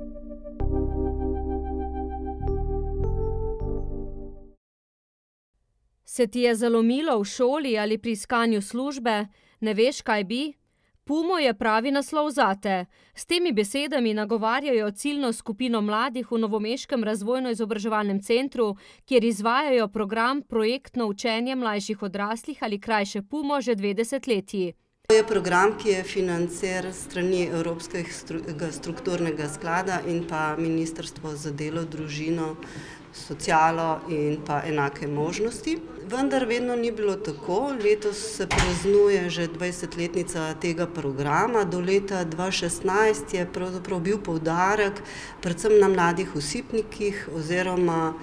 Se ti je zalomilo v šoli ali pri iskanju službe? Ne veš, kaj bi? Pumo je pravi naslov zate. S temi besedami nagovarjajo ciljno skupino mladih v novomeškem razvojno-izobraževalnem centru, kjer izvajajo program Projektno učenje mlajših odraslih ali krajše Pumo že 2 desetletji. To je program, ki je financiran strani Evropskega strukturnega sklada in pa Ministrstvo za delo, družino, socialo in pa enake možnosti. Vendar vedno ni bilo tako. Letos se praznuje že 20-letnica tega programa. Do leta 2016 je pravzaprav bil poudarek predvsem na mladih osipnikih oziroma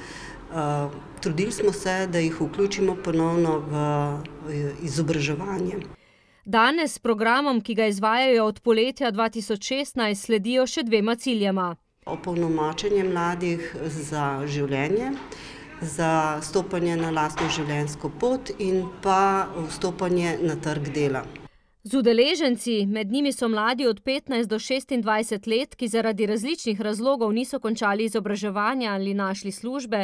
trudili smo se, da jih vključimo ponovno v izobraževanje. Danes s programom, ki ga izvajajo od poletja 2016, sledijo še 2 ciljema. Opolnomočenje mladih za življenje, za stopanje na lastno življenjsko pot in pa vstopanje na trg dela. Z udeleženci, med njimi so mladi od 15 do 26 let, ki zaradi različnih razlogov niso končali izobraževanja ali našli službe,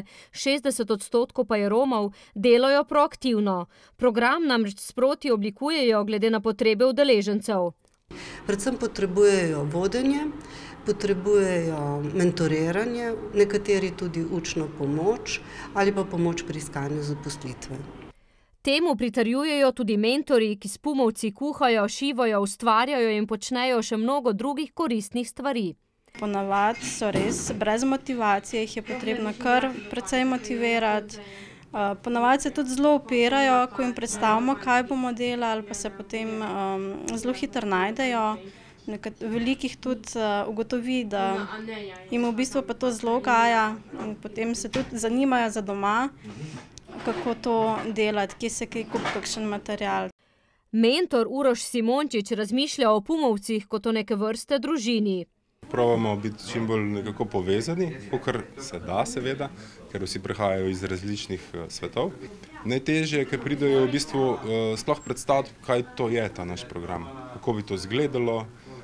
60% pa je Romov, delajo proaktivno. Program namreč sproti oblikujejo glede na potrebe udeležencev. Predvsem potrebujejo vodenje, potrebujejo mentoriranje, nekateri tudi učno pomoč ali pa pomoč pri iskanju zaposlitve. Temu pritrjujejo tudi mentorji, ki s pumovci kuhajo, šivajo, ustvarjajo in počnejo še mnogo drugih koristnih stvari. Ponavadi so res brez motivacije, jih je potrebno kar precej motivirati. Ponavadi se tudi zelo upirajo, ko jim predstavimo, kaj bomo delali, pa se potem zelo hitro najdejo. Velikih tudi ugotovi, da jim v bistvu pa to zelo gaja in potem se tudi zanimajo za doma, kako to delati, kje se kaj kupi, kakšen material. Mentor Uroš Simončič razmišlja o pumovcih kot o neke vrste družini. Probamo biti čim bolj nekako povezani, kakor se da seveda, ker vsi prihajajo iz različnih svetov. Najtežje je, ker pridejo v bistvu sploh predstaviti, kaj to je ta naš program, kako bi to izgledalo,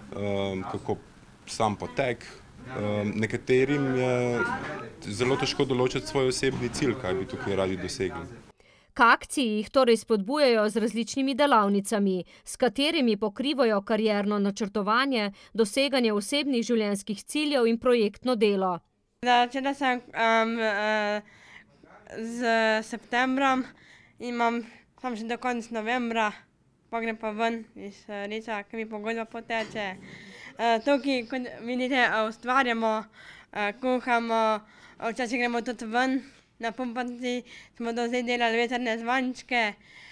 kako sam potek. Nekaterim je zelo težko določiti svoj osebni cilj, kaj bi tukaj radi dosegli. K akciji jih torej spodbujajo z različnimi delavnicami, s katerimi pokrivajo karierno načrtovanje, doseganje osebnih življenjskih ciljev in projektno delo. Začela sem z septembrom in imam samo še do konca novembra, pa grem pa ven iz Rica, ki mi pogodba poteče. Tukaj, kot vidite, ustvarjamo, kuhamo, včasih gremo tudi ven. Na pumpati smo do zdaj delali vetrne zvončke,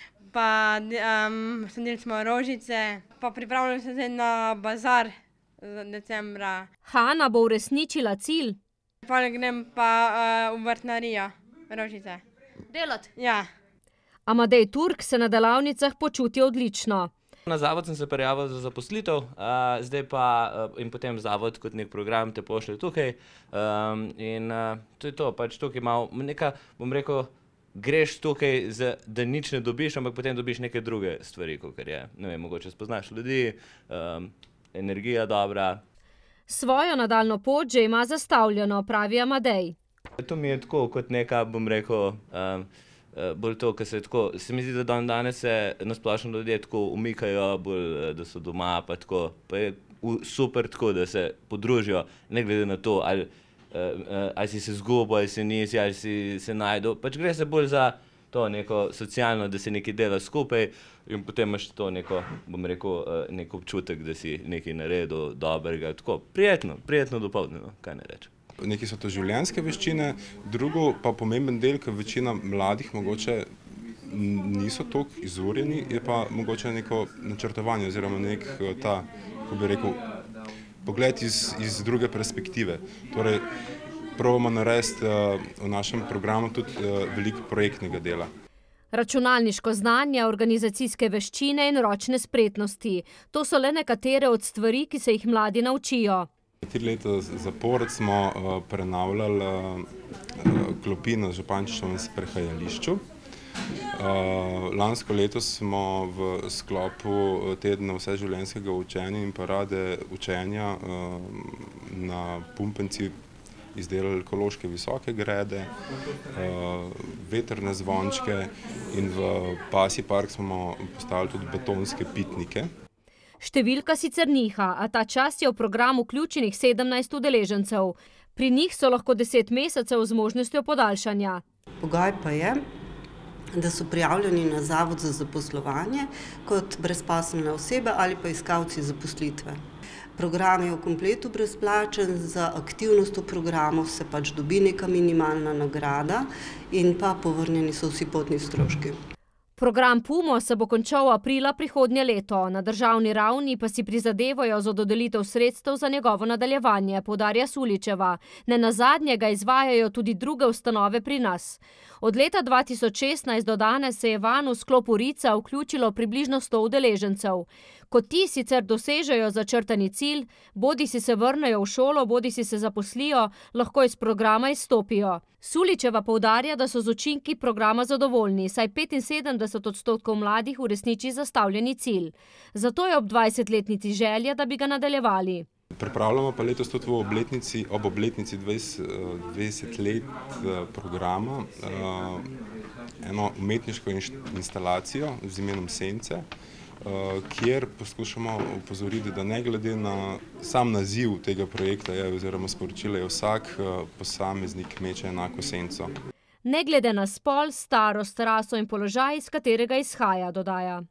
pa sadili smo rožice, pa pripravljamo se zdaj na bazar decembra. Hana bo uresničila cilj. Potem grem pa v vrtnarijo rožice. Delati? Ja. Amadej Turk se na delavnicah počuti odlično. Na zavod sem se prijavil za zaposlitev, zdaj pa in potem zavod kot nek program te pošlje tukaj in to je to, pač tukaj malo neka, bom rekel, greš tukaj, da nič ne dobiš, ampak potem dobiš neke druge stvari, kakor je, ne vem, mogoče spoznaš ljudi, energija dobra. Svojo nadaljnjo pot že ima zastavljeno, pravi Amadej. To mi je tako kot neka, bom rekel, bolj to, ker se mi zdi, da danes se nasplošno ljudje tako umikajo, bolj, da so doma, pa tako, pa je super tako, da se podružijo, ne glede na to, ali si se zgubil, ali si nisi, ali si se najdel, pač gre se bolj za to neko socialno, da se nekaj dela skupaj in potem imaš to neko, bom rekel, nek občutek, da si nekaj naredil dobrega, tako, prijetno dopoldne, kaj ne rečem. Nekaj so to življenjske veščine, drugo pa pomemben del, ker večina mladih mogoče niso toliko izurjeni, je pa mogoče neko načrtovanje oziroma nek ta, kako bi rekel, pogled iz druge perspektive. Torej, probamo narediti v našem programu tudi veliko projektnega dela. Računalniško znanje, organizacijske veščine in ročne spretnosti. To so le nekatere od stvari, ki se jih mladi naučijo. 3 leta zapored smo prenavljali klopi na Župančičevem sprehajališču Lansko leto smo v sklopu tedna vseživljenjskega učenja in parade učenja na Pumpenci izdelali ekološke visoke grede, vetrne zvončke in v Pasji park smo postavili tudi betonske pitnike. Številka sicer niha, a ta čas je v program vključenih 17 udeležencev. Pri njih so lahko 10 mesecev z možnostjo podaljšanja. Pogoj pa je, da so prijavljeni na Zavod za zaposlovanje kot brezposelne osebe ali pa iskalci zaposlitve. Program je v kompletu brezplačen, za aktivnost v programu se pač dobi neka minimalna nagrada in pa povrnjeni so vsi potni stroški. Program PUMO se bo končal aprila prihodnje leto, na državni ravni pa si prizadevajo za dodelitev sredstev za njegovo nadaljevanje, poudarja Suličeva. Nenazadnje ga izvajajo tudi druge ustanove pri nas. Od leta 2016 do danes se je vanj v sklopu RIC-a vključilo približno 100 udeležencev. Ko ti sicer dosežejo začrtani cilj, bodisi se vrnejo v šolo, bodisi se zaposlijo, lahko iz programa izstopijo. Suličeva poudarja, da so z učinki programa zadovoljni, saj 75% mladih uresniči zastavljeni cilj. Zato je ob 20-letnici želja, da bi ga nadaljevali. Pripravljamo pa letos tudi ob obletnici 20 let programa eno umetniško instalacijo z imenom Sence, kjer poskušamo opozoriti, da ne glede na sam naziv tega projekta oziroma sporočila je vsak posameznik meče enako senco. Ne glede na spol, starost, raso in položaj, iz katerega izhaja, dodaja.